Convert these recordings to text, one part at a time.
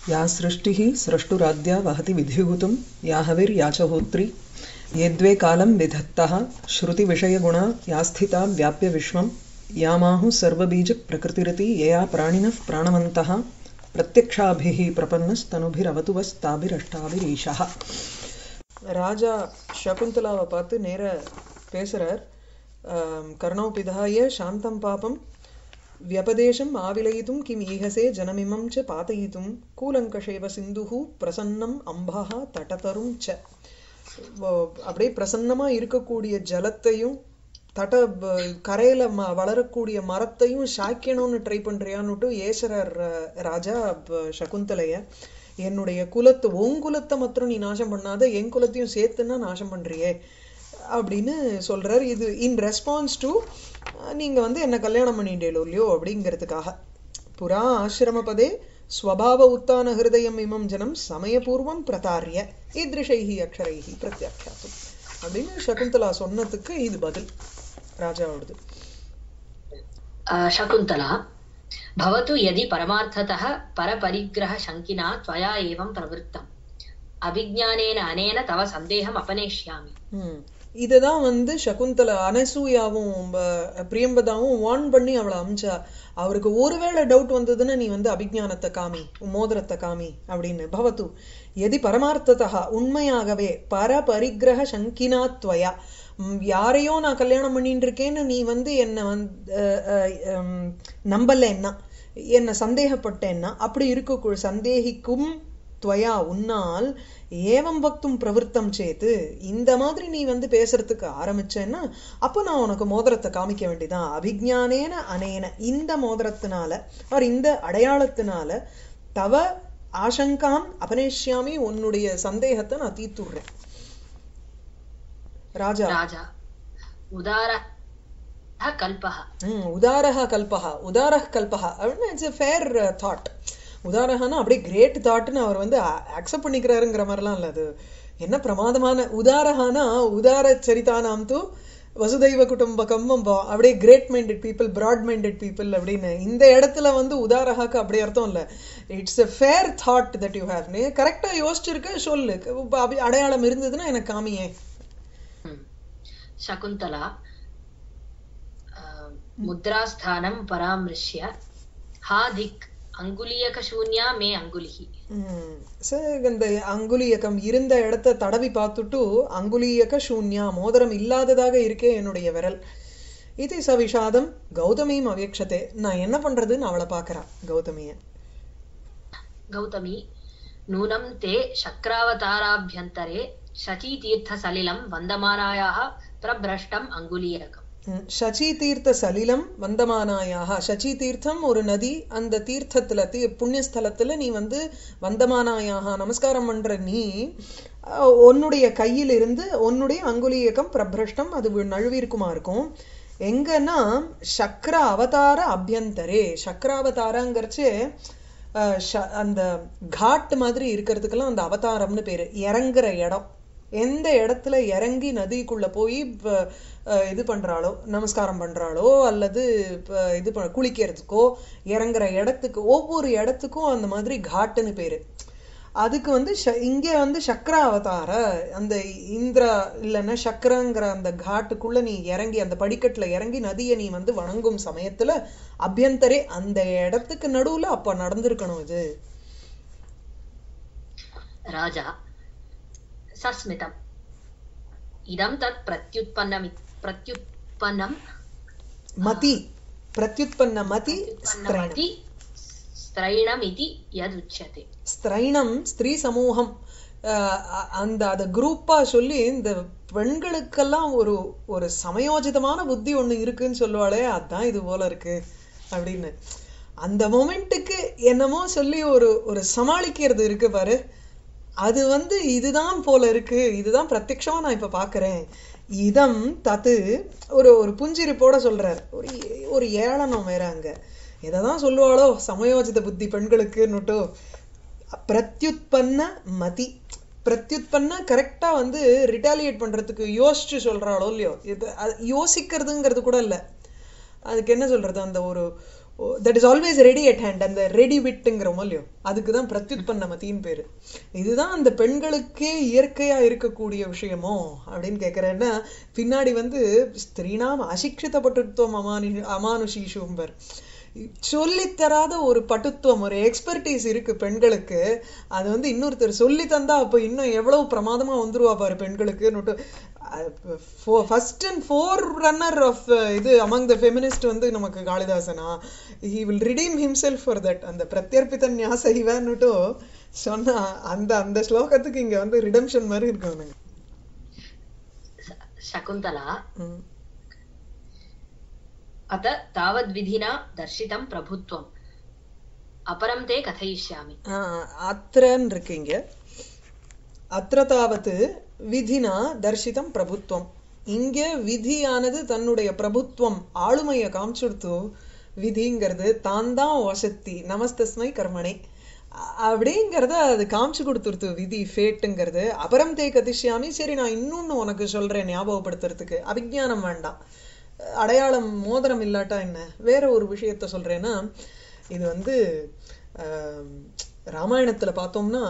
या सृष्टिः स्रष्टुराद्या वहति विधिभूतं या हविर्या च होत्री ये द्वे कालं विधत्तः श्रुतिविषयगुणा या स्थिता व्याप्य विश्वं यामाहुः सर्वबीजप्रकृतिरिति यया प्राणिनः प्राणवन्तः प्रत्यक्षाभिः प्रपन्नस्तनुभिरवतु वस्ताभिरष्टाभिरीशः. ராஜா சகுந்தலாவை பார்த்து நேர பேசுறார். கர்ணௌ பிதாய சாந்தம் பாபம் வியபதேசம் ஆவிலயித்தும் கிம் ஈகசே ஜனமிமம் ச பாதயித்தும் கூலங்கஷேவ சிந்துஹு பிரசன்னம் அம்பஹா தடதரும் ச. அப்படியே பிரசன்னமா இருக்கக்கூடிய ஜலத்தையும் கரையில வளரக்கூடிய மரத்தையும் சாய்க்கணும்னு ட்ரை பண்றியான்னுட்டு ஏசரர் ராஜா சகுந்தலைய, என்னுடைய குலத்தை உன் குலத்தை மாத்திரம் நீ நாசம் பண்ணாத, என் குலத்தையும் சேர்த்துன்னா நாசம் பண்றியே அப்படின்னு சொல்றாரு. இது இன் ரெஸ்பான்ஸ் டு நீங்க என்ன கல்யாணம் பண்ணிட்டேலோ இல்லையோ அப்படிங்கிறதுக்காக. புரா ஆசிரமபதே ஸ்வபாவ உத்தான ஹிருதயம் இமம் ஜனம் சமயபூர்வம் பிரதாரிய ஈத்ரிஷைஹி அக்ஷரைஹி பிரத்யாக்யாத்தும் அப்படின்னு சகுந்தலா சொன்னதுக்கு இது பதில் ராஜாவோடது. சகுந்தலா भवतु यदि परमार्थतः परपरिग्रह शंकिना त्वया एवं प्रवृत्तम् अभिज्ञानेन अनेन तव सन्देहम् अपनेष्यामि. இததான் சகுந்தலா அனசூயாவும் பிரியம்பதாவும் வார்ன் பண்ணி அவளை அமிச்சா. அவருக்கு ஒருவேளை டவுட் வந்ததுன்னா நீ அபிஜானத்தை காமி, மோதிரத்தை காமி அப்படின்னு. பவத்து எதி பரமார்த்ததா உண்மையாகவே பரபரிகிரக சங்கினா துவயா, யாரையோ நான் கல்யாணம் பண்ணிட்டு இருக்கேன்னு நீ என்ன நம்பலன்னா, என்ன சந்தேகப்பட்டேன்னா, அப்படி இருக்க சந்தேகிக்கும் துவயா உன்னால் ஏவம் பக்தும் பிரவருத்தம் சேத்து, இந்த மாதிரி நீ பேசுறதுக்கு ஆரம்பிச்சேன்னா அப்போ நான் உனக்கு மோதிரத்தை காமிக்க வேண்டியதான். அபிஜானேன அனேன, இந்த மோதிரத்தினால அவர் இந்த அடையாளத்தினால தவ ஆசங்காம் அபனேஷ்யாமி, உன்னுடைய சந்தேகத்தை நான் தீர்த்துடுறேன். ராஜா உதாரஹ கல்பஹ அப்படின்னு இட்ஸ் a fair thought. உதாரஹானா அப்படியே கிரேட் தாட்னு அவர் அக்செப்ட் பண்ணிக்கிறாருங்கிற மாதிரிலாம் இல்லை. அது என்ன பிரமாதமான உதாரஹானா, உதார சரிதானாம் தூ வசுதைவ குடும்பகம், அப்படியே great minded people, broad minded people அப்படின்னு. இந்த இடத்துல உதாரஹாக்கு அப்படி அர்த்தம் இல்லை. It's a fair thought that you have. நீ கரெக்டா யோசிச்சிருக்க, சொல்லு, அடையாளம் இருந்ததுன்னா எனக்கு காமியே. शकुन्तला मुद्रास्थानं परामृश्य हा दिक् अंगुलीयकशून्या मे अंगुलिः. இந்த அங்குலியகம் இருந்த இடத்தை தடவி பார்த்துட்டு அங்குலியக சூன்யா, மோதிரம் இல்லாததாக இருக்கே என்னுடைய விரல். இது சவிஷாதம் கௌதமியும் அவேக்ஷதே, நான் என்ன பண்றதுன்னு அவளை பாக்குறான் கௌதமிய. கௌதமி நூனம் தே சக்ராவதாராभ्यन्तरे शचीतीर्थ सलिलं वन्दमानायाः प्रभ्रष्टम् अंगुलीयकम्. शची तीर्थ सलिலம் வந்தமானாயாக, शची தீர்த்தம் ஒரு நதி, அந்த தீர்த்தத்துல புண்ணியஸ்தலத்துல நீ வந்தமானாயாக நமஸ்காரம் பண்ற நீ, உன்னுடைய கையில் இருந்து உன்னுடைய அங்குலியகம் பிரபிரஷ்டம், அது நழுவிருக்குமா இருக்கும். எங்கன்னா சக்ர அவதார அபியந்தரே, சக்கராவதாரங்கிறச்சு அந்த காட் மாதிரி இருக்கிறதுக்கெல்லாம் அந்த அவதாரம்னு பேரு. இறங்குற இடம், எந்த இடத்துல இறங்கி நதிக்குள்ள போய் இது பண்றாளோ, நமஸ்காரம் பண்றாளோ அல்லது இது குளிக்கிறதுக்கோ இறங்குற இடத்துக்கு, ஒவ்வொரு இடத்துக்கும் அந்த மாதிரி காட்டுன்னு பேரு. அதுக்கு இங்க சக்கர அவதார, அந்த இந்திரா இல்லைன்னா சக்கரங்கிற அந்த காட்டுக்குள்ள நீ இறங்கி, அந்த படிக்கட்டுல இறங்கி நதியை நீ வணங்கும் சமயத்துல அபியந்தரே, அந்த இடத்துக்கு நடுவுல அப்ப நடந்திருக்கணும் இது. ராஜா சஸ்மிதம் இதம் தத் பிரத்யுத்பன்னம் மதி பிரத்யுத்பன்ன மதி ஸ்திரைணம் இதி யத் உச்யதே. ஸ்திரைணம் ஸ்திரீ சமூகம், அந்த குரூப்பா சொல்லி இந்த பெண்களுக்கெல்லாம் ஒரு ஒரு சமயோஜிதமான புத்தி ஒண்ணு இருக்குன்னு சொல்லுவாளே, அதான் இது போல இருக்கு அப்படின்னு. அந்த மொமெண்ட்டுக்கு என்னமோ சொல்லி ஒரு ஒரு சமாளிக்கிறது இருக்கு பாரு, அது இதுதான் போல இருக்கு, இதுதான் பிரத்யக்ஷமா நான் இப்ப பாக்குறேன். இதம் தத்து ஒரு ஒரு புஞ்சிரிப்போட சொல்றார். ஒரு ஏளனம் வேற அங்க. எதான் சொல்லுவாளோ சமயோஜித புத்தி பெண்களுக்குன்னுட்டு. பிரத்யுத்பன்ன மதி, பிரத்யுத்பன்ன கரெக்டா ரிட்டாலியேட் பண்றதுக்கு யோசிச்சு சொல்றாளோ இல்லையோ, இது யோசிக்கிறதுங்கிறது கூட இல்ல. அதுக்கு என்ன சொல்றது, அந்த ஒரு that is always ready at hand. அந்த ரெடி விட்டுங்கிறோமோ இல்லையோ, அதுக்கு தான் பிரத்யுத்பன்ன மதின்னு பேரு. இதுதான் அந்த பெண்களுக்கே இயற்கையா இருக்கக்கூடிய விஷயமோ அப்படின்னு கேட்கிறேன்னா, பின்னாடி ஸ்திரீனாம் அசிக்ஷித பட்டுத்துவம் அமானுஷீஷும்பர், சொல்லித்தராத ஒரு பட்டுத்துவம், ஒரு எக்ஸ்பர்டீஸ் இருக்கு பெண்களுக்கு. அது இன்னொருத்தர் சொல்லி தந்தா அப்போ இன்னும் எவ்வளவு பிரமாதமா வந்துருவா பாரு பெண்களுக்கு. First and forerunner of இது அமங் த ஃபெமினிஸ்ட் நமக்கு காளிதாசனா. He will redeem himself for that. அந்த பிரத்யர்பித ஞாச இவன்னுட்டு சொன்னா அந்த அந்த ஸ்லோகத்துக்கு இங்க ரிடம்ஷன் மாதிரி இருக்கு. சகுந்தலா அத தாவத் விதினா தர்ஷிதம் பிரபுத்வம் அபரம் தே கதையிஷ்யாமி. அத்ரன் இருக்கீங்க. அத்ர தாவத் விதினா தர்ஷிதம் பிரபுத்வம். இங்க விதியானது தன்னுடைய பிரபுத்துவம் ஆளுமையை காமிச்சுடுத்து. விதிங்கிறது தான் தான் வசத்தி நமஸ்தஸ்மை கர்மணே அப்படிங்கிறத அது காமிச்சு கொடுத்துருத்து. விதி ஃபேட்டுங்கிறது. அபரம் தே கதிஷ்யாமி. சரி, நான் இன்னொன்னு உனக்கு சொல்றேன் ஞாபகப்படுத்துறதுக்கு. அபிஜானம் வேண்டாம், அடையாளம் மோதிரம் இல்லாட்டா என்ன, வேற ஒரு விஷயத்த சொல்றேன்னா, இது ராமாயணத்துல பார்த்தோம்னா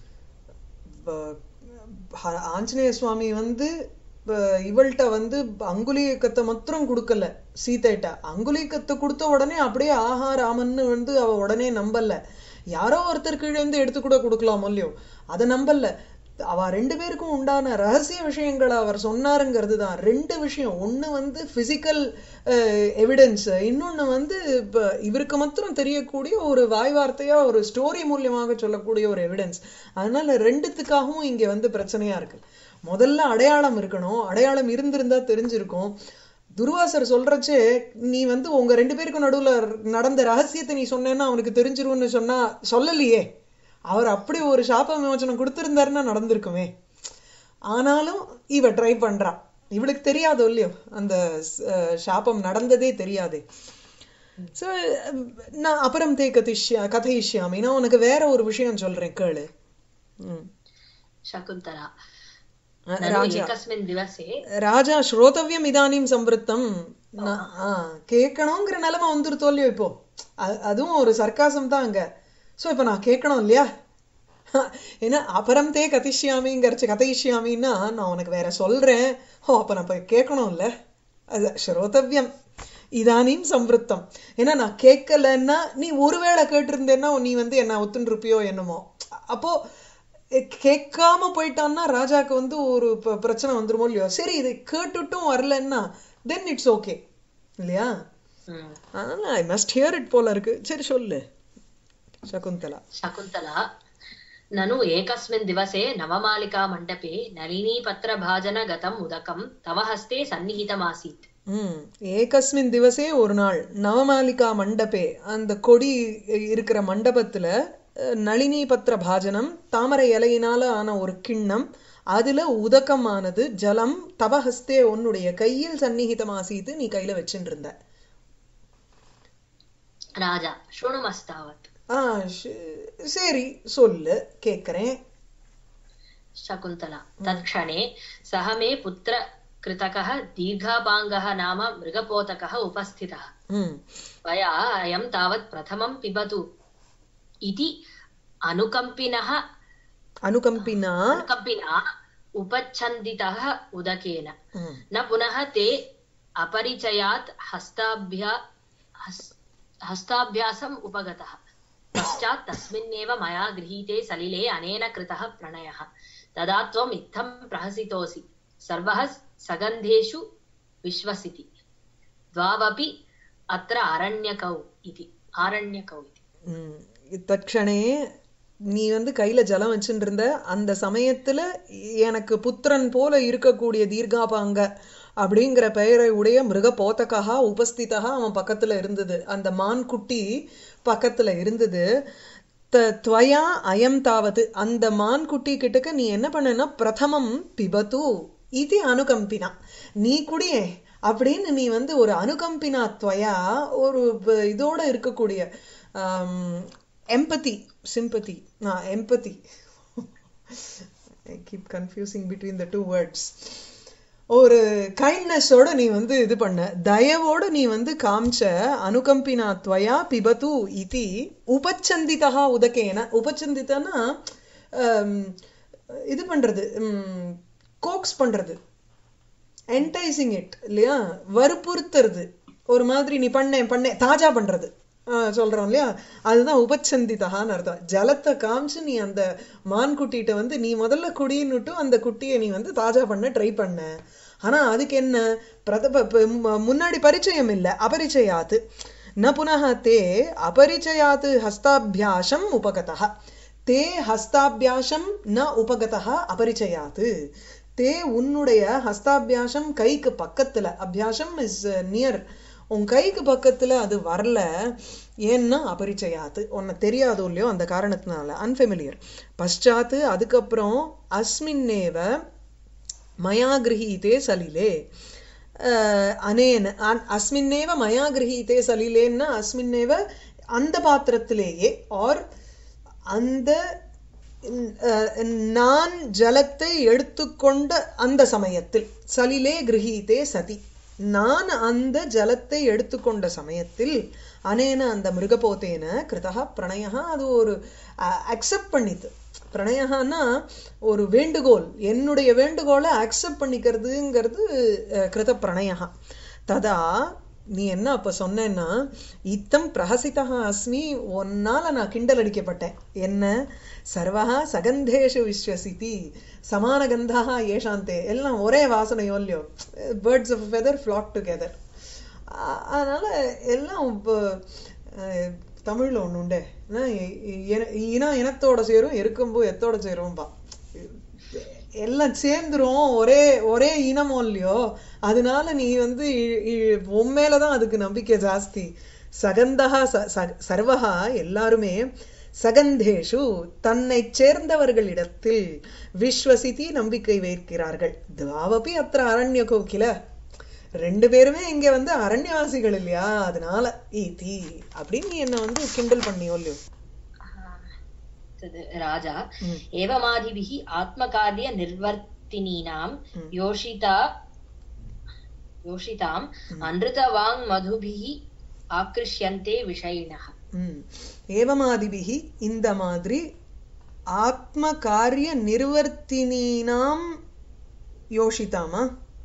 ஆஞ்சநேய சுவாமி இவள்கிட்ட அங்குலீகத்தை மாத்திரம் கொடுக்கல சீதைட்ட. அங்குலீகத்தை கொடுத்த உடனே அப்படியே ஆஹா ராமன்னு அவ உடனே நம்பல. யாரோ ஒருத்தர் கீழே எடுத்து கூட கொடுக்கலாம் இல்லையோ, அதை நம்பல. அவ ரெண்டு பேருக்கும் உண்டான ரகசிய விஷயங்களை அவர் சொன்னாருங்கிறது தான். ரெண்டு விஷயம், ஒண்ணு பிசிக்கல் எவிடன்ஸ், இன்னொன்னு இவருக்கு மாத்திரம் தெரியக்கூடிய ஒரு வாய் வார்த்தையா ஒரு ஸ்டோரி மூலியமாக சொல்லக்கூடிய ஒரு எவிடன்ஸ். அதனால ரெண்டுத்துக்காகவும் இங்க பிரச்சனையா இருக்கு. முதல்ல அடையாளம் இருக்கணும். அடையாளம் இருந்திருந்தா தெரிஞ்சிருக்கும். துர்வாசர் சொல்றச்சே, நீ உங்க ரெண்டு பேருக்கும் நடுவுல நடந்த ரகசியத்தை நீ சொன்னேன்னா அவனுக்கு தெரிஞ்சிரும்னு சொன்னா சொல்லலையே. அவர் அப்படி ஒரு சாப விமோச்சனம் கொடுத்திருந்தாருன்னா நடந்திருக்குமே. ஆனாலும் இவ ட்ரை பண்றா. இவளுக்கு தெரியாதோ இல்லையோ, அந்த சாபம் நடந்ததே தெரியாதே. சோ நான் அப்புறம் தே கதையிஷ்யாமி, நான் உனக்கு வேற ஒரு விஷயம் சொல்றேன் கேளு. சகுந்தலா ராஜா ஸ்ரோதவியம் இதானியும் சம்பிருத்தம். கேட்கணுங்கிற நிலைமை வந்துருத்தோ இல்லையோ இப்போ. அதுவும் ஒரு சர்க்காசம் தான் அங்க. சோ இப்ப நான் கேட்கணும் இல்லையா? ஏன்னா அபரம் தே கதிஷ்யாமிங்கிறச்சு கதையிஷ்யாமின்னா நான் உனக்கு வேற சொல்றேன். அப்ப நான் போய் கேட்கணும் இல்ல. அது ஸ்ரோதவியம் இதானியும் சம்பிருத்தம். ஏன்னா நான் கேட்கலன்னா, நீ ஒருவேளை கேட்டிருந்தேன்னா நீ என்ன ஒத்துன்னு இருப்பியோ என்னமோ. அப்போ கேட்காம போயிட்டான்னா ராஜாக்கு ஒரு பிரச்சனை வந்துருமோ இல்லையோ. சரி, இதை கேட்டுட்டும் வரலன்னா தென் இட்ஸ் ஓகே இல்லையா? அதனால ஐ மஸ்ட் ஹியர் இட் போல இருக்கு. சரி சொல்லு சகுந்தலா. சகுந்தலா நனு ஏகஸ்மின் திவசே நவமாலிகா மண்டபே நளினி பத்ர பாஜன கதம் உதகம் தவ ஹஸ்தே சந்நிஹிதமாசீத். ஏகஸ்மின் திவசே, ஒரு நாள், நவமாலிகா மண்டபே, அந்த கொடி இருக்கிற மண்டபத்துல நளினி பத்திர பாஜனம், தாமரை இலையினால ஆன ஒரு கிண்ணம், அதுல உதகமானது ஜலம், தவஹஸ்தே உன்னுடைய கையில் சந்நிஹிதமாசீத்து, நீ கையில வச்சுட்டு இருந்த. ராஜா ஸ்ருணுமஸ்தாவத். சரி சொல்லு, கேக்குறேன். சகுந்தலா தத்க்ஷணே சஹமே புத்திர கிருதகः தீர்காபாங்கः நாம மிருகபோதகः உபஸ்திதः. வயா அயம் தாவத் பிரதமம் பிபது இதி அனுகம்பினா உபச்சந்திதः உதகேன. ந புனः தே அபரிச்சயாத் ஹஸ்தாபியாசம் உபகதः. பశ్చాத் தஸ்மின்னேவ மயா கிரஹீதே சலிலே அனேன கிருதः பிரணயः. ததா த்வம் இத்தம் பிரஹசிதோசி சர்வஹ சகந்தேஷு விஸ்வசிதி. த்வாவபி அத்ர அரண்யகௌ இதி. தட்சணே, நீ கையில ஜலம் வச்சுட்டு இருந்த அந்த சமயத்துல எனக்கு புத்திரன் போல இருக்கக்கூடிய தீர்காபாங்க அப்படிங்கிற பெயரை உடைய மிருக போத்தகா உபஸ்திதா அவன் பக்கத்துல இருந்தது. அந்த மான் குட்டி பக்கத்துல இருந்தது. துவயா அயம் தாவது, அந்த மான் குட்டி கிட்டக்க நீ என்ன பண்ணனா, பிரதமம் பிபது இது அனுகம்பினா, நீ குடியே அப்படின்னு நீ ஒரு அனுகம்பினா துவயா, ஒரு இதோட இருக்கக்கூடிய empathy, sympathy, empathy. I keep confusing between the two words. ஒரு கைண்ட்னஸோட நீ வந்து இது பண்ண, தயவோட நீ வந்து காமிச்ச. அனுகம்பினா துவயா பிபது இதி உபச்சந்திதா உதகேன. உபச்சந்திதனா இது பண்றது, கோக்ஸ் பண்றது, என்டைசிங் இட் இல்லையா, வற்புறுத்துறது, ஒரு மாதிரி நீ பண்ண தாஜா பண்றது சொல்றோம் இல்லையா, அதுதான் உபச்சந்திதான்னு அர்த்தம். ஜலத்தை காமிச்சு நீ அந்த மான் குட்டிகிட்ட வந்து நீ முதல்ல குடின்னுட்டு அந்த குட்டியை நீ வந்து தாஜா பண்ண ட்ரை பண்ண. ஆனா அதுக்கு என்ன, முன்னாடி பரிச்சயம் இல்லை, அபரிச்சயாத்து. ந புனः தே அபரிச்சயாத்து ஹஸ்தாபியாசம் உபகதः. தே ஹஸ்தாபியாசம் ந உபகதः அபரிச்சயாத்து. தே உன்னுடைய ஹஸ்தாபியாசம் கைக்கு பக்கத்துல, அபியாசம் இஸ் நியர், உன் கைக்கு பக்கத்துல அது வரல. ஏன்னா அபரிச்சயாத்து, உன்னை தெரியாதோ இல்லையோ அந்த காரணத்தினால, அன்ஃபெமிலியர். பశ్చాத்து அதுக்கப்புறம் அஸ்மின்னேவ மயா கிரஹீதே சலிலே அனேன, அஸ்மின்னேவ மயா கிரஹீதே சலிலேன்னா அஸ்மின்னேவ அந்த பாத்திரத்திலேயே, ஆர் அந்த நான் ஜலத்தை எடுத்துக்கொண்ட அந்த சமயத்தில், சலிலே கிரஹீதே சதி, நான் அந்த ஜலத்தை எடுத்துக்கொண்ட சமயத்தில், அனேன அந்த மிருகபோத்தேன கிருதா பிரணயா, அது ஒரு அக்செப்ட் பண்ணித்து. பிரணயன்னா ஒரு வேண்டுகோள், என்னுடைய வேண்டுகோளை அக்செப்ட் பண்ணிக்கிறதுங்கிறது கிருத பிரணயா. ததா நீ என்ன அப்ப சொன்னேன்னா, இத்தம் பிரஹசிதா அஸ்மி, ஒன்னால நான் கிண்டல் அடிக்கப்பட்டேன். என்ன, சர்வஹா சகந்தேஷு விஸ்வசிதி சமான கந்தா ஏஷாந்தே, எல்லாம் ஒரே வாசனையோ இல்லையோ, birds of feather flock together. அதனால எல்லாம் தமிழ்ல ஒண்ணு உண்டு, இனத்தோட சேரும் எருக்கம்பு எத்தோட சேரும்பா, எல்லாம் சேர்ந்துரும், ஒரே ஒரே இனமோ இல்லையோ, அதனால நீ வந்து உண்மையிலதான் அதுக்கு நம்பிக்கை ஜாஸ்தி. சகந்தகா சர்வகா எல்லாருமே, சகந்தேஷு தன்னை சேர்ந்தவர்களிடத்தில், விஸ்வசிதி நம்பிக்கை வைக்கிறார்கள். துவாவபி அத்த அரண்ய கோகில, ரெண்டு பேருமே இங்க வந்து அரண்யவாசிகள் இல்லையா, அதனால ஈதி அப்படின்னு நீ என்ன வந்து கிண்டல் பண்ணியோ இல்லையோ. ராஜா ஏவமாதிபிஹி ஆத்மகார்ய நிர்வர்த்தினீனாம் யோஷிதாம் அன்ருதவாங் மதுபிஹி ஆக்ருஷ்யந்தே விஷயினஹ. ஏவமாதிபிஹி இந்த மாதிரி ஆத்ம காரிய நிர்வர்த்தினீனாம் யோஷிதாமா,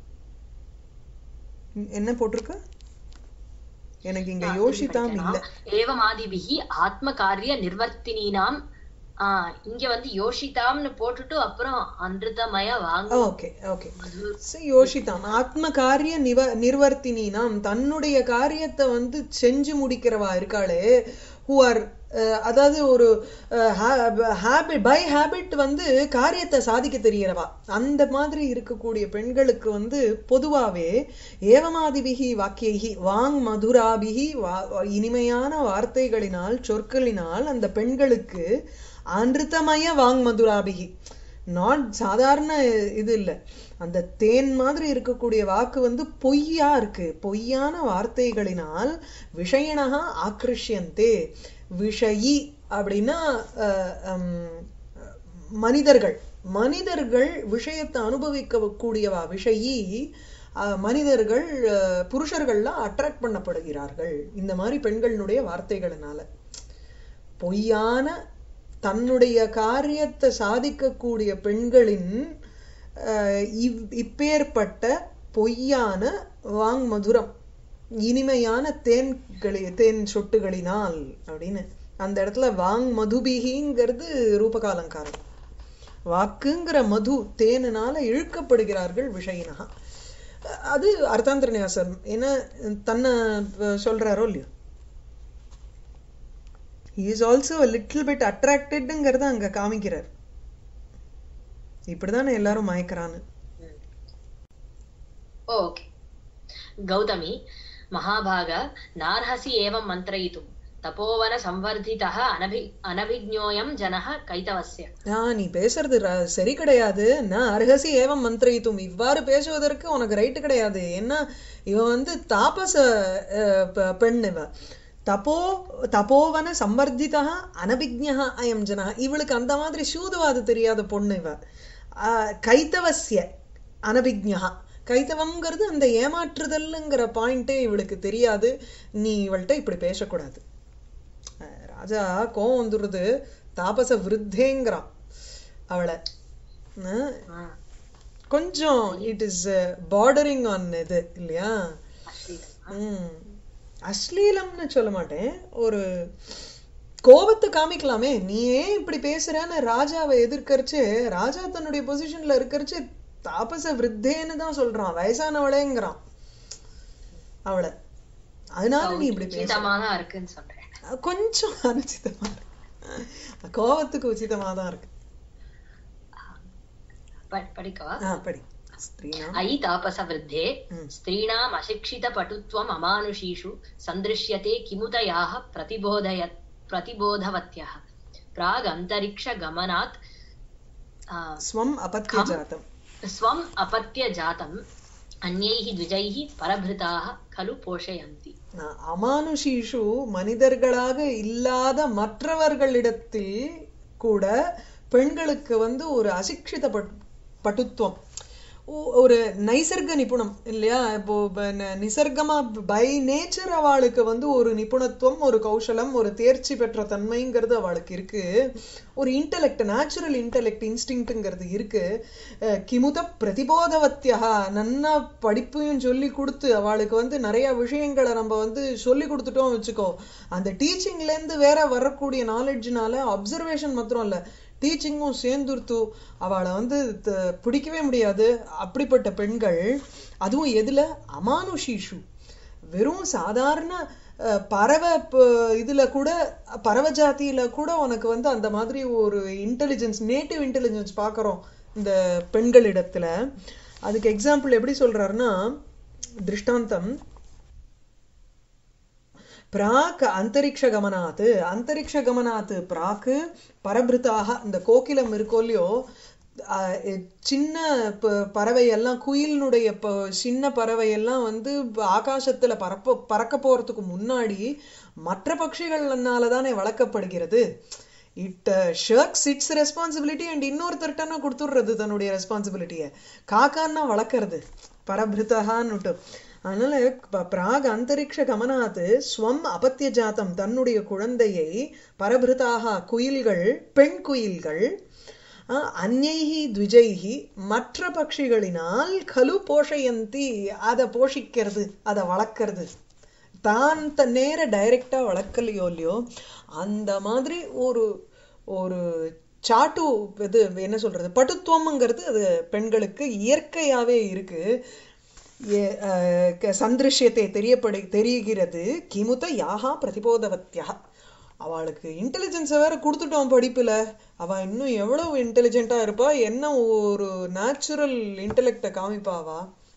என்ன போட்டிருக்க எனக்கு இங்க யோஷிதாம் இல்ல. ஏவமாதிபிஹி ஆத்ம காரிய நிர்வர்த்தினீனாம், இங்க வந்து யோஷிதாம்னு போட்டுட்டு அப்புறம் அன்ருதமய வாங்க. ஓகே ஓகே, யோஷிதாம் ஆத்ம காரிய நிர்வர்த்தினீனாம், தன்னுடைய காரியத்தை வந்து செஞ்சு முடிக்கிறவா இருக்காளே, ஹூ ஆர் அதாவது ஒரு பை ஹேபிட் வந்து காரியத்தை சாதிக்க தெரியறவா, அந்த மாதிரி இருக்கக்கூடிய பெண்களுக்கு வந்து பொதுவாவே ஏவமாதிபிகி வாக்கியகி வாங் மதுராபிகி, இனிமையான வார்த்தைகளினால் சொற்களினால் அந்த பெண்களுக்கு அன்ருதமய வாங் மதுராபிகி, நாட் சாதாரண இது இல்லை, அந்த தேன் மாதிரி இருக்கக்கூடிய வாக்கு வந்து பொய்யா இருக்கு, பொய்யான வார்த்தைகளினால் விஷயனஹா ஆக்ருஷ்யந்தே. விஷயி அப்படின்னா மனிதர்கள், மனிதர்கள் விஷயத்தை அனுபவிக்க கூடியவா விஷயி, மனிதர்கள் புருஷர்கள்லாம் அட்ராக்ட் பண்ணப்படுகிறார்கள் இந்த மாதிரி பெண்களுடைய வார்த்தைகளினால. பொய்யான தன்னுடைய காரியத்தை சாதிக்கக்கூடிய பெண்களின் இப்பேற்பட்ட பொய்யான வாங் மதுரம் இனிமையான தேன் சொட்டுகளினால் அப்படின்னு அந்த இடத்துல வாங் மதுபிகிங்கிறது ரூபகாலங்காரம், வாக்குங்கிற மது தேனால இழுக்கப்படுகிறார்கள் விஷயினஹா. அது அர்த்தாந்தர நியாசம், ஏன்னா தன்னை சொல்றாரோ இல்லையோ, he is also a little bit attractedங்கிறத அங்க காமிக்கிறார். இப்படிதானே எல்லாரும் மயக்கிறான்னு. ஓகே. கௌதமி மகாபாக நார்ஹசி ஏவம் மந்திரயிதும் தபோவன சம்வர்திதः அனபிஜ்ஞோயம் ஜனஹ கைதவஸ்ய. நீ பேசுறது சரி கிடையாது. நான் அர்ஹசி ஏவம் மந்திரயிதும், இவ்வாறு பேசுவதற்கு உனக்கு ரைட்டு கிடையாது. ஏன்னா இவன் வந்து தாபச பெண், இவ தபோவன சம்வர்திதா அனபிஜ்ஞா அயம் ஜனா, இவளுக்கு அந்த மாதிரி சூதுவாது தெரியாத பொண்ணு இவ. கைத்தவசிய அனபிஜ்ஞா, கைத்தவம்ங்கிறது அந்த ஏமாற்றுதல்ங்கிற பாயிண்டே இவளுக்கு தெரியாது. நீ இவள்கிட்ட இப்படி பேசக்கூடாது. ராஜா கோவம் வந்துடுறது, தாபச விருத்தேங்கிறான் அவளை. கொஞ்சம் இட் இஸ் பார்டரிங் ஆன் இது இல்லையா? அஸ்லீலம்னு சொல்ல மாட்டேன், ஒரு கோபத்தை காமிக்கலாமே. நீ ஏன் இப்படி பேசுறன்னு ராஜாவை எதிர்க்கரிச்சு, ராஜா தன்னுடைய பொசிஷன்ல இருக்கிறச்சு தாபச விருத்தேன்னு தான் சொல்றான், வயசானவளேங்கிறான் அவளை. அதனால நீ இப்படி பேச கொஞ்சம் அனுச்சிதமா இருக்கு, கோபத்துக்கு உச்சிதமா தான் இருக்கு. படி. अयि तापसवृद्धे स्त्रीणाम् अशिक्षितपटुत्वम् अमानुषीषु सन्दृश्यते किमुत याः प्रतिबोधवत्यः प्रागन्तरिक्षगमनात् स्वम् अपत्यजातम् अन्यैः द्विजैः परभृताः खलु पोषयन्ति. அமானுஷீஷு மனிதர்களாக இல்லாத மற்றவர்களிடத்தில் கூட பெண்களுக்கு ஒரு அசிக்ஷித பட்டுத்துவம், ஒரு நைசர்க நிபுணம் இல்லையா? இப்போ நிசர்கமா பை நேச்சர் அவளுக்கு ஒரு நிபுணத்துவம், ஒரு கௌசலம், ஒரு தேர்ச்சி பெற்ற தன்மைங்கிறது அவளுக்கு இருக்கு. ஒரு இன்டெலெக்ட், நேச்சுரல் இன்டெலெக்ட் இன்ஸ்டிங்க்ட்ங்கிறது இருக்கு. கிமுத பிரதிபோதவத்தியா, நன்னா படிப்பையும் சொல்லி கொடுத்து அவளுக்கு நிறைய விஷயங்களை நம்ம சொல்லி கொடுத்துட்டோம் வச்சுக்கோ, அந்த டீச்சிங்ல இருந்து வேற வரக்கூடிய நாலேஜ்னால அப்சர்வேஷன் மாத்திரம் இல்ல, டீச்சிங்கும் சேர்ந்துருத்து அவளை பிடிக்கவே முடியாது. அப்படிப்பட்ட பெண்கள், அதுவும் எதுல? அமானுஷீஷு, வெறும் சாதாரண பறவை இதுல கூட, பறவை ஜாத்தியில கூட உனக்கு அந்த மாதிரி ஒரு இன்டெலிஜென்ஸ், நேட்டிவ் இன்டெலிஜென்ஸ் பார்க்கறோம் இந்த பெண்களிடத்துல. அதுக்கு எக்ஸாம்பிள் எப்படி சொல்றாருன்னா, திருஷ்டாந்தம் பிராக் அந்தரிக்ஷ கமனாத்து, அந்தரிக்ஷ கமனாத்து பிராக்கு பரபிருத்தாக, இந்த கோகிலம் இருக்கோ இல்லையோ, சின்ன பறவை எல்லாம், குயிலினுடைய சின்ன பறவை எல்லாம் ஆகாசத்துல பறக்க போறதுக்கு முன்னாடி மற்ற பட்சிகள்னாலதானே வளர்க்கப்படுகிறது. It shirks its responsibility and இன்னொருத்தர்கிட்ட கொடுத்துடுறது தன்னுடைய ரெஸ்பான்சிபிலிட்டியை. காக்கான்னா வளர்க்கறது பரபிருத்தகான்னுட்டு. அதனால பிராக் அந்தரிக்ஷ கமனாத்து ஸ்வம் அபத்திய ஜாத்தம், தன்னுடைய குழந்தையை பரபிருத்தாக குயில்கள், பெண் குயில்கள், அந்யைஹி த்விஜைஹி மற்ற பட்சிகளினால் கலு போஷயந்தி, அதை போஷிக்கிறது, அதை வளர்க்கறது. தான் நேர டைரக்டா வளர்க்கலையோ இல்லையோ, அந்த மாதிரி ஒரு ஒரு சாட்டு, இது என்ன சொல்றது, பட்டுத்துவம்ங்கிறது அது பெண்களுக்கு இயற்கையாவே இருக்கு. சந்திருஷ்யத்தை தெரிகிறது. கிமுத யாஹா பிரதிபோதவத்யா, அவளுக்கு இன்டெலிஜென்ஸை வேற கொடுத்துட்டோம் படிப்புல, அவ இன்னும் எவ்வளவு இன்டெலிஜென்ட்டா இருப்பா, என்ன ஒரு நேச்சுரல் இன்டெலெக்ட காமிப்பாவா.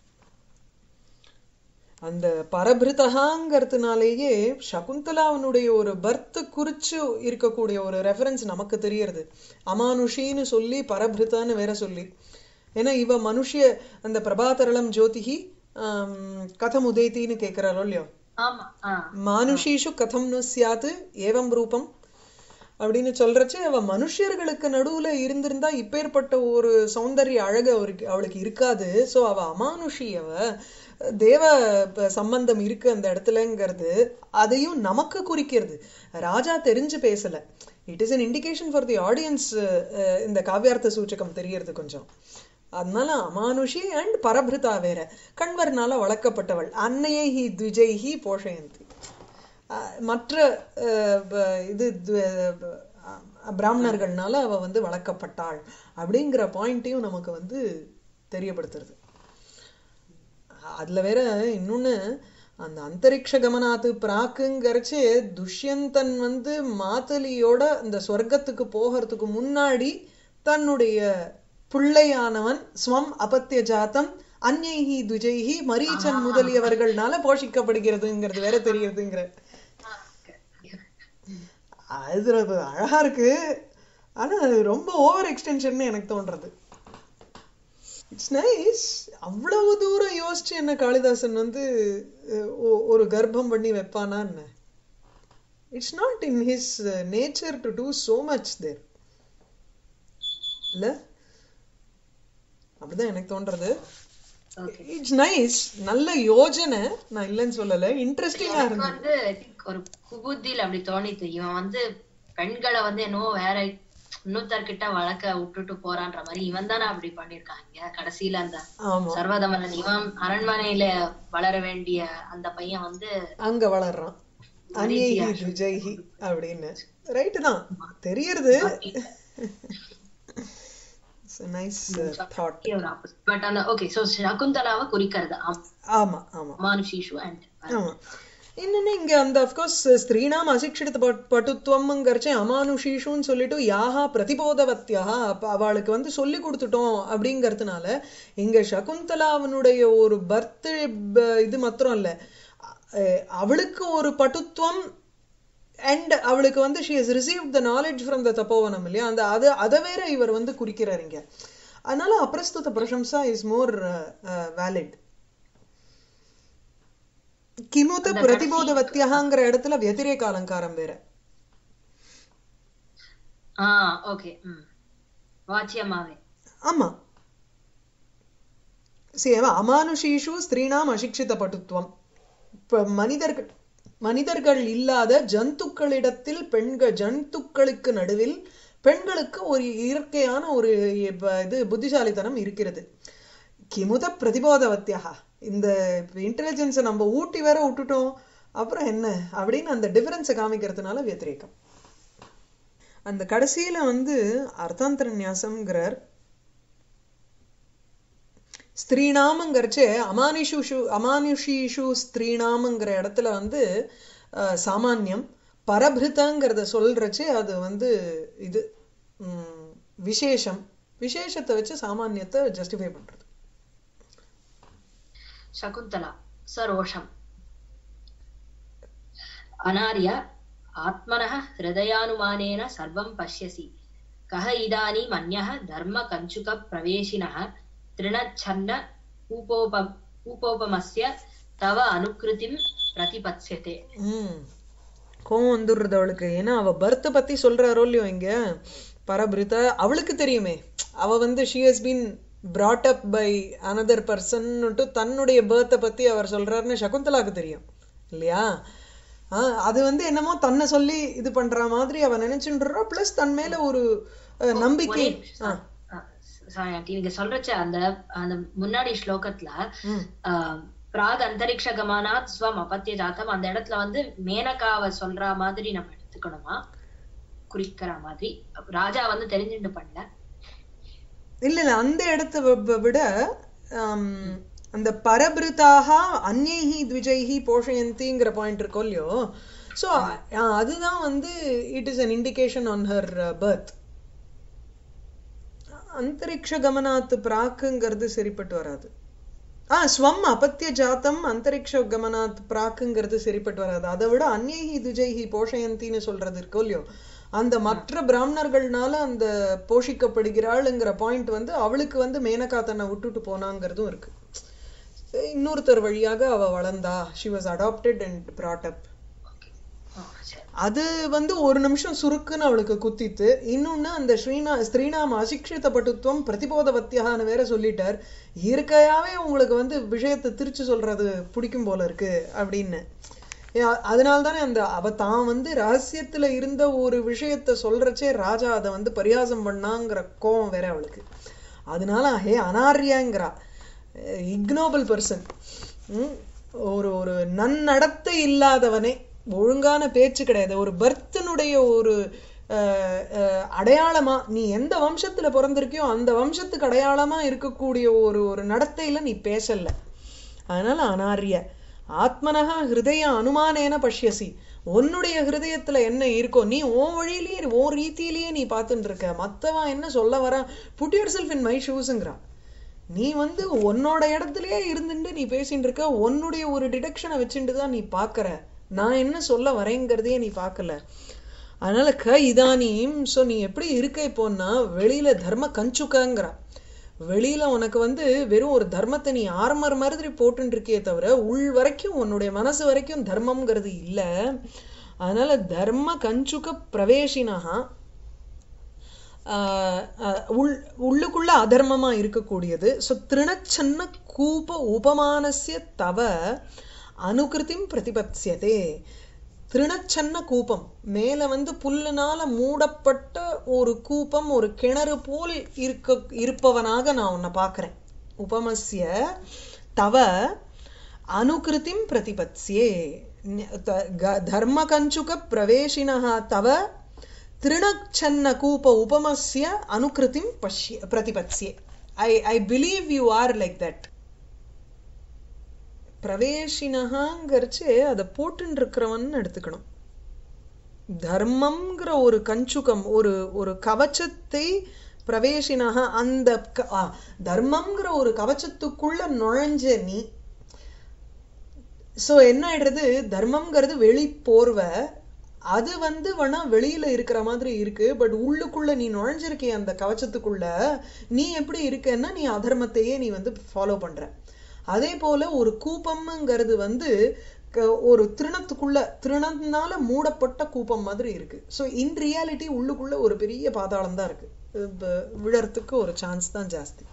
அந்த பரபிருத்தகாங்கிறதுனாலேயே சகுந்தலாவனுடைய ஒரு பர்த் குறிச்சு இருக்கக்கூடிய ஒரு ரெஃபரன்ஸ் நமக்கு தெரியறது. அமானுஷின்னு சொல்லி பரபிருத்தான்னு வேற சொல்லி. ஏன்னா இவ மனுஷிய, அந்த பிரபாதரளம் ஜோதிஹி கதம் உதேத்தின்னு கேட்கிறாரோ இல்லையோ, மானுஷீஷு கதம் நு சியாத்து ஏவம் ரூபம் அப்படின்னு சொல்றச்சு, அவ மனுஷர்களுக்கு நடுவுல இருந்திருந்தா இப்பேற்பட்ட ஒரு சௌந்தர்ய அழகு அவளுக்கு இருக்காது. சோ அவ அமானுஷி, அவ தேவ சம்பந்தம் இருக்கு அந்த இடத்துலங்கிறது அதையும் நமக்கு குறிக்கிறது. ராஜா தெரிஞ்சு பேசல, it is an indication for the audience. இந்த காவியார்த்த சூச்சகம் தெரியறது கொஞ்சம். அதனால அமானுஷி அண்ட் பரபிருதா வேற, கண்வர்னால வளர்க்கப்பட்டவள். அன்னையை ஹி த்விஜைஹி போஷயந்தி, மற்ற இது பிராமணர்கள்னால அவ வளர்க்கப்பட்டாள் அப்படிங்கிற பாயிண்டையும் நமக்கு தெரியப்படுத்துறது. அதுல வேற இன்னொன்னு, அந்த அந்தரிக்ஷ கமனாத்து பிராக்குங்கிறச்சு துஷ்யந்தன் மாத்தலியோட இந்த சொர்க்கத்துக்கு போகிறதுக்கு முன்னாடி தன்னுடைய பிள்ளையானவன் ஸ்வம் அபத்திய ஜாத்தம் அந்யைஹி த்விஜைஹி மரீச்சன் முதலியவர்கள்னால போஷிக்கப்படுகிறதுங்கிறது வேற தெரியுதுங்கிற. அது அழகா இருக்கு, ஆனா ரொம்ப ஓவர் எக்ஸ்டென்ஷன் எனக்கு தோன்றது. It's nice. அவ்வளவு தூரம் யோசிச்சு என்ன காளிதாசன் ஒரு கர்ப்பம் பண்ணி வைப்பானா என்ன? It's not in his nature to do so much there இல்ல, அப்படிதான் எனக்கு தோன்றது. ஓகே. இட்ஸ் நைஸ், நல்ல யோஜனை, நான் இல்லைன்னு சொல்லல, இன்ட்ரெஸ்டிங்கா எனக்கு இருந்தது. வந்து I think ஒரு குபுத்தில அப்படி தோணித்து, இவன் வந்து பெண்களை வந்து என்னவோ வேற இன்னொருத்தர்கிட்ட வழக்க விட்டுட்டு போறான்ற மாதிரி இவன் தானே அப்படி பண்ணிருக்காங்க. கடைசியில அந்த ஆமா, சர்வதமனன் இவன் அரண்மனையில வளர வேண்டிய அந்த பையன் வந்து அங்க வளர்றான், மரீச்சியா அந்யைஹி த்விஜைஹி அப்படின்னு. ரைட்டு தான் தெரியறது. Nice thought. ஒரு ஆப்போசிட். பட் அந்த ஓகே, சோ சகுந்தலாவை குறிக்கிறது ஆமா ஆமா அமானுஷீஷு அண்ட் ஆமா. இன்னொன்னு இங்க அந்த அஃப்கோர்ஸ் ஸ்திரீனாம் அசிக்ஷித பட்டுத்துவம்ங்கிறச்சே அமானுஷீஷுன்னு சொல்லிட்டு யாஹா பிரதிபோதவத்யா, அப்ப அவளுக்கு வந்து சொல்லி கொடுத்துட்டோம் அப்படிங்கறதுனால இங்க சகுந்தலாவனுடைய ஒரு பர்த் இது மாத்திரம் இல்ல, அவளுக்கு ஒரு பட்டுத்துவம் அண்ட் அவளுக்கு வந்து she has received the knowledge from the Tapovanam இல்லையா, அந்த அதை வேற இவர் வந்து குறிக்கிறார் இங்க. அதனால அப்ரஸ்துத பிரசம்சா இஸ் மோர் வேலிட். கிமுத பிரதிபோதவத்யஹாங்கிற இடத்துல வத்திரேக அலங்காரம் வேற. ஓகே, வாச்சியமாவே. ஆமா, சேவா அமானுஷீஷு ஸ்திரீனாம் அசிக்ஷித பட்டுத்துவம். மனிதர்கள் இல்லாத ஜந்துக்களிடத்தில் ஜந்துக்களுக்கு நடுவில் பெண்களுக்கு ஒரு இயற்கையான ஒரு இது புத்திசாலித்தனம் இருக்கிறது. கிமுத பிரதிபோதவத்யா, இந்த இன்டெலிஜென்ஸை நம்ம ஊட்டி வேற விட்டுட்டோம், அப்புறம் என்ன அப்படின்னு அந்த டிஃபரன்ஸை காமிக்கிறதுனால வத்திரேகம். அந்த கடைசியில வந்து அர்த்தாந்தர நியாசம்ங்கிறார். ஸ்திரீநாமங்கிறச்சே அமானுஷீஷு ஸ்திரீநாமங்கிற இடத்துல வந்து சாமான்யம், பரபிருத்தங்கிறத சொல்றச்சே அது வந்து இது விசேஷம், விசேஷத்தை வச்சு சாமான்யத்தை ஜஸ்டிஃபை பண்றது. சகுந்தலா சரோஷம் அனார்ய ஆத்மனः ஹிருதயானுமானேன சர்வம் பஷ்யசி கஹ இதானீம் அன்யः தர்ம கஞ்சுக பிரவேசினः திருணச்சன்ன ஊபோபமஸ்ய தவ அனுக்ருதிம் பிரதிபத்ஸ்யதே. கோவம் வந்துடுறது அவளுக்கு. ஏன்னா அவ பர்த் பத்தி சொல்றாரோ இல்லையோ இங்க பரபிருத்த, அவளுக்கு தெரியுமே, அவ வந்து she has been brought up by another person தன்னுடைய பர்த்தை பத்தி அவர் சொல்றாருன்னு சகுந்தலாக்கு தெரியும் இல்லையா. அது வந்து என்னமோ தன்னை சொல்லி இது பண்ற மாதிரி அவ நினைச்சுன்றா. பிளஸ் தன் மேல ஒரு நம்பிக்கை. நீங்க சொல்றச்ச அந்த அந்த முன்னாடி ஸ்லோகத்துல பிராக் அந்தரிக்ஷ கமனாத் ஸ்வம் அபத்திய ஜாத்தம், அந்த இடத்துல வந்து மேனகாவை சொல்ற மாதிரி நம்ம எடுத்துக்கணுமா, குறிக்கிற மாதிரி? ராஜா வந்து தெரிஞ்சுட்டு பண்ணல. இல்ல இல்ல, அந்த இடத்தை விட அந்த பரபிருத்தாக அந்யைஹி த்விஜைஹி போஷயந்திங்கிற பாயிண்ட் இருக்கோ இல்லையோ, ஸோ அதுதான் வந்து it is an indication on her birth. அந்தரிக்ஷ கமனாத் பிராக்குங்கிறது சரிப்பட்டு வராது. ஸ்வம் அபத்திய ஜாத்தம் அந்தரிக்ஷ கமனாத் பிராக்குங்கிறது சரிப்பட்டு வராது. அதை விட அந்யைஹி த்விஜைஹி போஷயந்தின்னு சொல்றது இருக்கோ இல்லையோ, அந்த மற்ற பிராமணர்கள்னால அந்த போஷிக்கப்படுகிறாள்ங்கிற பாயிண்ட் வந்து அவளுக்கு வந்து மேனகா தன்னை விட்டுட்டு போனாங்கிறதும் இருக்கு. இன்னொருத்தர் வழியாக அவ வளர்ந்தா, she was adopted and brought up. அது வந்து ஒரு நிமிஷம் சுருக்குன்னு அவளுக்கு குத்தித்து. இன்னொன்னு அந்த ஸ்ரீநாம அசிக்ஷித பட்டுத்துவம் பிரதிபோதவத்தியான்னு வேற சொல்லிட்டார். இயற்கையாவே உங்களுக்கு வந்து விஷயத்தை திருச்சி சொல்றது பிடிக்கும் போல இருக்கு அப்படின்னு. அதனால்தானே அந்த அவ தான் வந்து ரகசியத்துல இருந்த ஒரு விஷயத்த சொல்றச்சே ராஜா அதை வந்து பரியாசம் பண்ணாங்கிற கோபம் வேற அவளுக்கு. அதனால ஹே அனார்யாங்கிறா, இக்னோபல் பர்சன், ஒரு ஒரு நன்னடத்தை இல்லாதவனே, ஒழுங்கான பேச்சு கிடையாது, ஒரு பர்த்தனுடைய ஒரு அடையாளமா, நீ எந்த வம்சத்துல பிறந்திருக்கியோ அந்த வம்சத்துக்கு அடையாளமா இருக்கக்கூடிய ஒரு ஒரு நடத்தையில நீ பேசல. அதனால அனார்ய. ஆத்மனஹா ஹிருதய அனுமானேன பஷ்யசி, உன்னுடைய ஹிருதயத்துல என்ன இருக்கோ நீ உன் வழியிலேயே உன் ரீதியிலேயே நீ பார்த்துட்டு இருக்க. மத்தவன் என்ன சொல்ல வர, put yourself in my ஷூஸ்ங்கிறா. நீ வந்து உன்னோட இடத்துலயே இருந்துட்டு நீ பேசிட்டு இருக்க, உன்னுடைய ஒரு டிடெக்ஷனை வச்சுட்டு தான் நீ பாக்குற, நான் என்ன சொல்ல வரேங்கிறதையே நீ பார்க்கல. அதனால இதானியும். ஸோ நீ எப்படி இருக்க இப்போன்னா, வெளியில தர்ம கஞ்சுக்கங்கிறா, வெளியில உனக்கு வந்து வெறும் ஒரு தர்மத்தை நீ ஆர்மர் மாதிரி போட்டு இருக்கே தவிர உள் வரைக்கும் உன்னுடைய மனசு வரைக்கும் தர்மம்ங்கிறது இல்லை. அதனால தர்ம கஞ்சுக பிரவேசினா உள்ளுக்குள்ள அதர்மமா இருக்கக்கூடியது. ஸோ திருணச்சன்ன கூப உபமானஸ்ய தவ அனுகிருதிம் பிரதிபத்யதே. திருணச்சன்ன கூப்பம், மேல புல்லுனால மூடப்பட்ட ஒரு கூப்பம், ஒரு கிணறு போல் இருப்பவனாக நான் உன்னை பார்க்கிறேன். உபமஸ்ய தவ அனுகிருதிம் பிரதிபத்யே தர்ம கஞ்சுக பிரவேசினஹ தவ திருணச்சன்ன கூப உபமஸ்ய அனுகிருதிம் பிரதிபத்யே. I believe you are like that. பிரவேசினஹாங்கிறச்சு அதை போட்டுன்னு இருக்கிறவன் எடுத்துக்கணும். தர்மம்ங்கிற ஒரு கஞ்சுகம், ஒரு கவச்சத்தை பிரவேசினஹ, அந்த தர்மம்ங்கிற ஒரு கவச்சத்துக்குள்ள நுழைஞ்ச நீ. ஸோ என்ன ஆயிடுறது, தர்மம்ங்கிறது வெளி போர்வை, அது வேணா வெளியில இருக்கிற மாதிரி இருக்கு, பட் உள்ளுக்குள்ள நீ நுழைஞ்சிருக்கே அந்த கவச்சத்துக்குள்ள, நீ எப்படி இருக்கன்னா நீ அதர்மத்தையே நீ ஃபாலோ பண்ற. அதே போல ஒரு கூப்பம்ங்கிறது ஒரு திருணத்துக்குள்ள, திருணத்தினால மூடப்பட்ட கூப்பம் மாதிரி இருக்கு. ஸோ இன் ரியாலிட்டி உள்ளுக்குள்ள ஒரு பெரிய பாதாளம் தான் இருக்கு, விழறதுக்கு ஒரு சான்ஸ் தான் ஜாஸ்தி.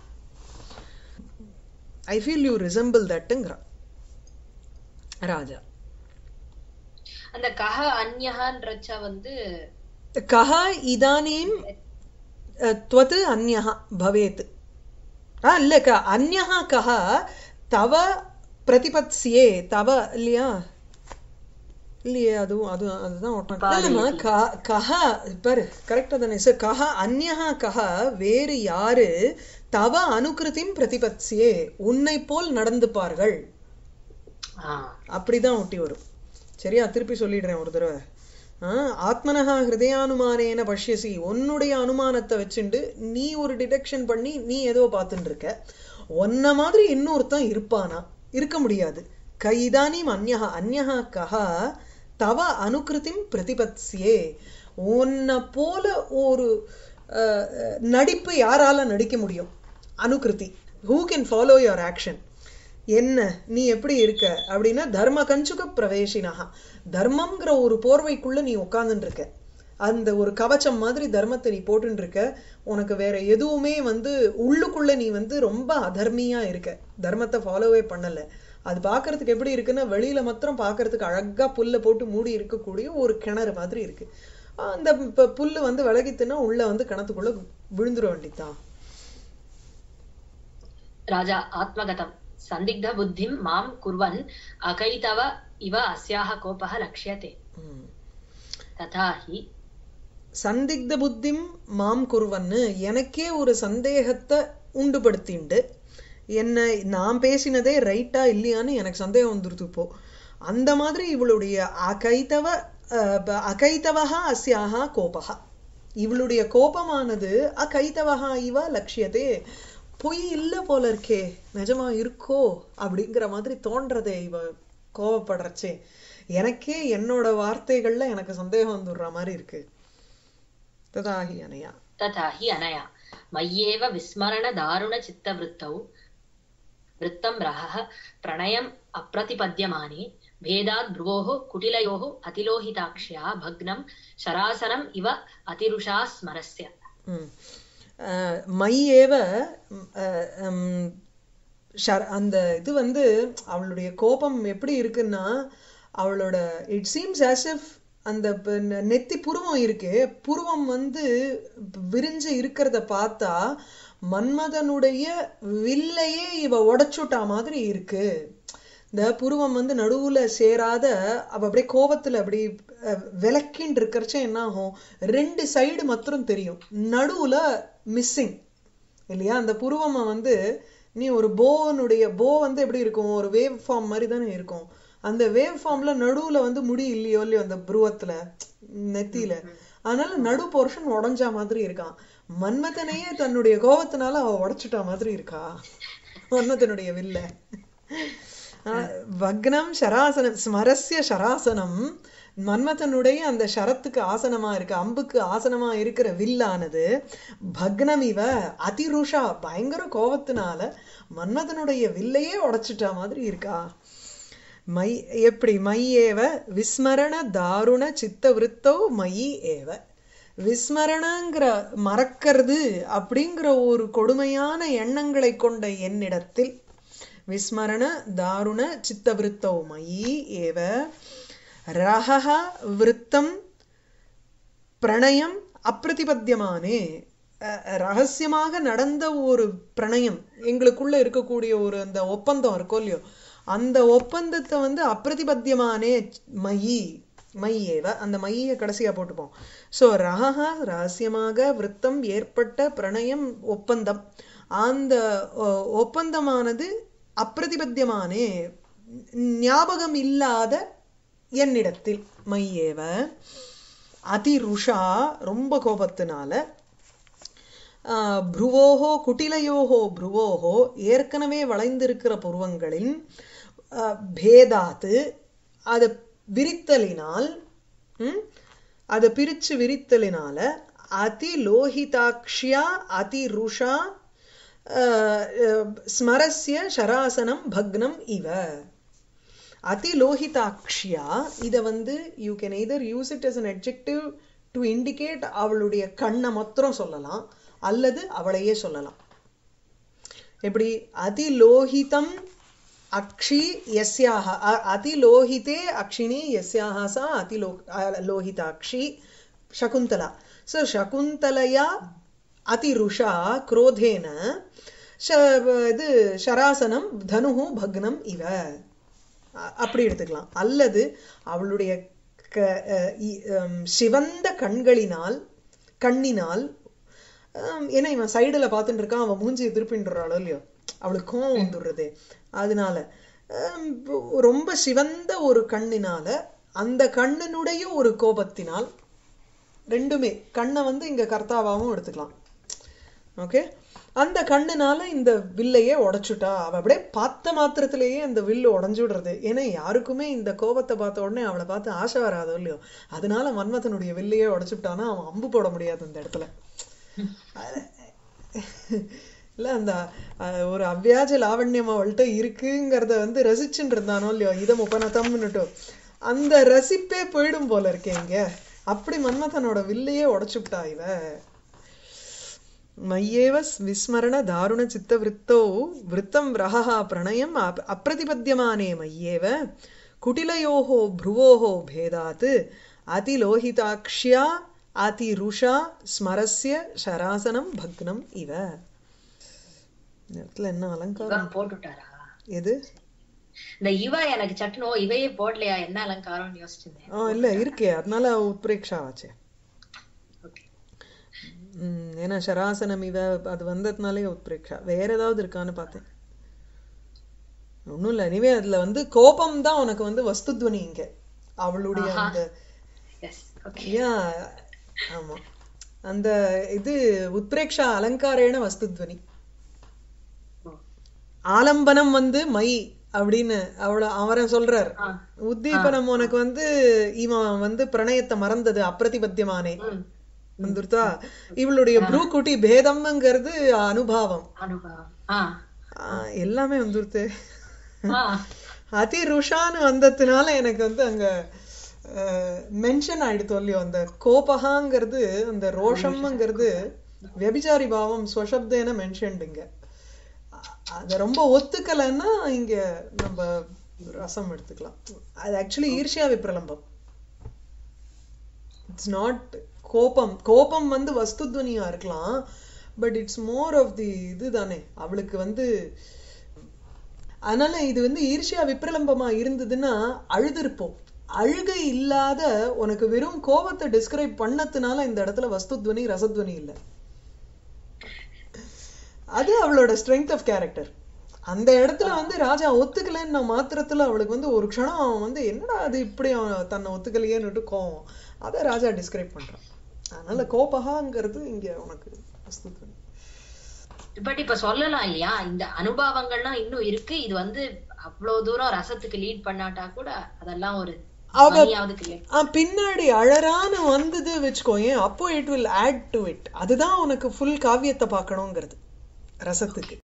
ஐ ஃபீல் யூ ரிசம்பிள் தட்ங்கிறா ராஜா. அந்த கஹ அன்யஹன்றச்ச கஹ இதானீம் த்வத் அன்யஹ பவேத். இல்ல அன்யஹ கஹ தவ பிரதிபத்யே தவ இல்லையா, இல்லையே அதுதான் கஹ பாரு கரெக்டா தானே சார். கஹ அன்யஹ கஹ வேறு யாரு, தவ அனுகிருதிம் பிரதிபத்யே உன்னை போல் நடந்துப்பார்கள், அப்படிதான் ஒட்டி வரும். சரியா, திருப்பி சொல்லிடுறேன் ஒரு தடவை. ஆத்மனஹா ஹிருதயானுமானேன பஷ்யசி, உன்னுடைய அனுமானத்தை வச்சுண்டு நீ ஒரு டிடெக்ஷன் பண்ணி நீ ஏதோ பார்த்துட்டு இருக்க. ஒன்ன மாதிரி இன்னொருத்தன் இருப்பானா? இருக்க முடியாது. கைதானீம் அன்யஹா அன்யஹா கஹா தவ அனுகிருதிம் பிரதிபத்யே. உன்னை போல ஒரு நடிப்பு யாரால நடிக்க முடியும்? அனுகிருதி, who can follow your action. என்ன நீ எப்படி இருக்க அப்படின்னா தர்ம கஞ்சுக பிரவேசினஹா, தர்மம்ங்கிற ஒரு போர்வைக்குள்ள நீ உட்கார்ந்துட்டு இருக்க. அந்த ஒரு கவச்சம் மாதிரி தர்மத்தை நீ போட்டுட்டு இருக்க. உனக்கு வேற எதுவுமே உள்ளுக்குள்ள நீ ரொம்ப அதர்மியா இருக்க, தர்மத்தை ஃபாலோவே பண்ணல. அது பாக்குறதுக்கு எப்படி இருக்குன்னா, வெளியில மாத்திரம் பாக்குறதுக்கு அழகா புல்ல போட்டு மூடி இருக்கக்கூடிய ஒரு கிணறு மாதிரி இருக்கு. அந்த புல்லு விலகித்துனா உள்ள கிணத்துக்குள்ள விழுந்துட வேண்டித்தான். ராஜா ஆத்மகதம் சந்திக்த புத்திம் மாம் குர்வன் அகைதவ இவ அஸ்யாஹ கோபஹ லக்ஷ்யதே. ததாஹி சந்திக்த புத்திம் மாம் குர்வன்னு, எனக்கே ஒரு சந்தேகத்தை உண்டுபடுத்திண்டு, என்ன நான் பேசினதே ரைட்டா இல்லையான்னு எனக்கு சந்தேகம் வந்துருது இப்போ. அந்த மாதிரி இவளுடைய அகைதவஹா அஸ்யாஹா கோபஹா, இவளுடைய கோபமானது அகைதவஹா இவ லக்ஷ்யதே, பொய் இல்ல போல இருக்கே, நிஜமா இருக்கோ அப்படிங்கிற மாதிரி தோன்றதே இவ கோபப்படுறச்சே. எனக்கே என்னோட வார்த்தைகள்ல எனக்கு சந்தேகம் வந்துடுற மாதிரி இருக்கு. ததாஹி அனயா ததாஹி அனயா மய்யேவ விஸ்மரண தாருண சித்த விருத்தௌ விருத்தம் ரஹ பிரணயம் அப்ரதிபத்யமானே பேதாத் ப்ருவோஹ குட்டிலயோஹ அதிலோஹிதாக்ஷ்யா பக்னம் சராசனம் இவ அதிருஷா ஸ்மரஸ்ய. மையேவ அந்த இது அவளுடைய கோபம் எப்படி இருக்குன்னா, அவளோட இட் சீம்ஸ் ஆஸ் இஃப் அந்த நெத்தி புருவம் இருக்கு, புருவம் விரிஞ்சு இருக்கிறத பார்த்தா மன்மதனுடைய வில்லையே இவ உடைச்சுட்டா மாதிரி இருக்கு. இந்த புருவம் நடுவுல சேராத அவ அப்படியே கோபத்துல அப்படி விளக்கின்னு இருக்கிறச்ச என்ன ஆகும், ரெண்டு சைடு மாத்திரம் தெரியும், நடுவுல மிஸ்ஸிங் இல்லையா. அந்த புருவமா நீ ஒரு போவனுடைய போ எப்படி இருக்கும், ஒரு வேவ் ஃபார்ம் மாதிரி தானே இருக்கும். அந்த வேவ் ஃபார்ம்ல நடுவுல முடி இல்லையோ இல்லையோ அந்த புருவத்துல நெத்தியில, அதனால நடு போர்ஷன் உடஞ்சா மாதிரி இருக்கான். மன்மதனையே தன்னுடைய கோபத்தினால அவ உடைச்சுட்டா மாதிரி இருக்கா மன்மதனுடைய வில்ல. வக்னம் சராசனம் ஸ்மரஸ்ய சராசனம், மன்மதனுடைய அந்த சரத்துக்கு ஆசனமா இருக்கு, அம்புக்கு ஆசனமா இருக்கிற வில்லானது பக்னம் இவ அதிருஷா பயங்கர கோபத்தினால மன்மதனுடைய வில்லையே உடைச்சிட்டா மாதிரி இருக்கா. எப்படி மையேவ விஸ்மரண தாருண சித்த விருத்தோ மயி ஏவ, விஸ்மரணங்கிற மறக்கிறது அப்படிங்கிற ஒரு கொடுமையான எண்ணங்களை கொண்ட என்னிடத்தில் விஸ்மரண தாருண சித்தவிருத்தௌ மயி ஏவ ரஹஹ விருத்தம் பிரணயம் அப்பிரதிபத்தியமானே. ரகசியமாக நடந்த ஒரு பிரணயம், எங்களுக்குள்ள இருக்கக்கூடிய ஒரு அந்த ஒப்பந்தம் இருக்கோ இல்லையோ, அந்த ஒப்பந்தத்தை வந்து அப்பிரதிபத்தியமானே மயி மையேவ, அந்த மைய கடைசியா போட்டுப்போம். ஸோ ரஹஹா ரகசியமாக, விருத்தம் ஏற்பட்ட, பிரணயம் ஒப்பந்தம், அந்த ஒப்பந்தமானது அப்பிரதிபத்தியமானே ஞாபகம் இல்லாத என்னிடத்தில் மையேவ அதிருஷா ரொம்ப கோபத்தினால புருவோஹோ குட்டிலையோஹோ புருவோஹோ ஏற்கனவே வளைந்திருக்கிற புருவங்களின் பேதாத்து அதை விரித்தலினால் அதை பிரிச்சு விரித்தலினால அதிலோகிதாக்ஷ்யா அதிருஷா ஸ்மரஸ்ய ஷராசனம் பக்னம் இவ. அதிலோகிதாக்ஷ்யா இதை வந்து you can either use it as an adjective to indicate அவளுடைய கண்ணை மாத்திரம் சொல்லலாம், அல்லது அவளையே சொல்லலாம். எப்படி அதிலோகிதம் அக்ஷி யஸ்யாக, அதிலோகிதே அக்ஷினி யஸ்யாக சா அதிலோகிதாக்ஷி சகுந்தலா. ஸோ சகுந்தலையா அதிருஷா குரோதேன இது ஷராசனம் தனுஹு பக்னம் இவ அப்படி எடுத்துக்கலாம். அல்லது அவளுடைய சிவந்த கண்ணினால், ஏன்னா இவன் சைடுல பார்த்துட்டு இருக்கான், அவன் மூஞ்சி திருப்பின்றாளோ இல்லையோ, அவளுக்கு கோவம் வந்துடுறது. அதனால ரொம்ப சிவந்த ஒரு கண்ணினால, அந்த கண்ணினுடைய ஒரு கோபத்தினால், ரெண்டுமே கண்ணை வந்து இங்க கர்த்தாவாவும் எடுத்துக்கலாம். ஓகே, அந்த கண்ணுனால இந்த வில்லையே உடைச்சுட்டா. அவ அப்படியே பார்த்த மாத்திரத்திலேயே அந்த வில்லு உடஞ்சுடுறது. ஏன்னா யாருக்குமே இந்த கோபத்தை பார்த்த உடனே அவளை பார்த்து ஆசை வராதோ இல்லையோ, அதனால மன்மதனுடைய வில்லையே உடைச்சுட்டானா அவன் அம்பு போட முடியாது அந்த இடத்துல. இல்ல அந்த ஒரு அவ்வியாஜ லாவண்யம் அவள்கிட்ட இருக்குங்கிறத வந்து ரசிச்சுட்டு இருந்தானோ இல்லையோ, இதம் உபநதம்னுட்டோ, அந்த ரசிப்பே போயிடும் போல இருக்கேன் இங்க. அப்படி மன்மதனோட வில்லையே உடைச்சுட்டா இவ. மய்யேவ விஸ்மரண தாருண சித்த விருத்தோ விருத்தம் ரஹஹா பிரணயம் அப்பிரதிபத்தியமானே மய்யேவ குட்டிலையோஹோ புருவோஹோ பேதாத் அதிலோகிதாக்ஷ்யா அதிருஷா ஸ்மரஸ்ய ஷராசனம் பக்னம் இவ. இடத்துல என்ன அலங்காரம் போட்டுட்டாரா? எது இந்த இவ எனக்கு சட்டுனோ இவையே போடலையா, என்ன அலங்காரம் யோசிச்சிருந்தேன். இல்ல இருக்கே, அதனால உத்பிரேக்ஷா ஆச்சு. ஏன்னா ஷராசனம் இவ அது வந்ததுனாலே உத்பிரேக்ஷா. வேற ஏதாவது இருக்கான்னு பார்த்தேன், ஒன்னும் இல்ல. இனிமே அதுல வந்து கோபம் தான் உனக்கு வந்து வஸ்துத்வனி இங்க அவளுடைய அந்த ஆமா அந்த இது உத்பிரேக்ஷா அலங்காரேன வஸ்துத்வனி. ஆலம்பனம் வந்து மை அப்படின்னு அவரை சொல்றார். உத்தீபனம் உனக்கு வந்து இவன் வந்து பிரணயத்தை மறந்தது அப்பிரதிபத்தியமானே வந்துருத்தா. இவளுடைய ப்ரூகுட்டி பேதம்ங்கிறது அனுபவம் எல்லாமே வந்துருத்து. அதிருஷான்னு வந்ததுனால எனக்கு வந்து அங்க மென்ஷன் ஆயிடுத்தோ இல்லையோ, அந்த கோபகாங்கிறது அந்த ரோஷம்ங்கிறது வியபிச்சாரி பாவம் ஸ்வசப்தேன மென்ஷன்டுங்க. அத ரொம்ப ஒத்துக்கலைன்னா இங்க நம்ம ரசம் எடுத்துக்கலாம். அது ஆக்சுவலி ஈர்ஷ்யா விப்ரலம்பம். இட்ஸ் நாட் கோபம். கோபம் வந்து வஸ்துத்வனியா இருக்கலாம், but it's more of the இது தானே அவளுக்கு வந்து. அதனால இது வந்து ஈர்ஷ்யா விப்ரலம்பமா இருந்ததுன்னா அழுதுருப்போம். அழுகை இல்லாத உனக்கு வெறும் கோபத்தை டிஸ்கிரைப் பண்ணதுனால இந்த இடத்துல வஸ்துத்வனி ரசத்வனி இல்லை. அது அவளோட ஸ்ட்ரென்த் ஆஃப் கேரக்டர். அந்த இடத்துல வந்து ராஜா ஒத்துக்கலன்னு மாத்திரத்துல அவளுக்கு வந்து ஒரு க்ஷணம் அவன் வந்து என்னடா அது இப்படி அவன் தன்னை ஒத்துக்கலையேன்னு கோவம், அதை ராஜா டிஸ்கிரைப் பண்றான். அதனால கோபகாங்கிறது இங்க உனக்கு வஸ்துத்வனி. பட் இப்ப சொல்லலாம் இல்லையா, இந்த அனுபவங்கள்லாம் இன்னும் இருக்கு. இது வந்து அவ்வளவு தூரம் ரசத்துக்கு லீட் பண்ணாட்டா கூட அதெல்லாம் ஒரு பின்னாடி அழறான்னு வந்தது வச்சுக்கோயேன், அப்போ it will add to it. அதுதான் உனக்கு ஃபுல் காவியத்தை பார்க்கணுங்கிறது ரசத்துக்கு.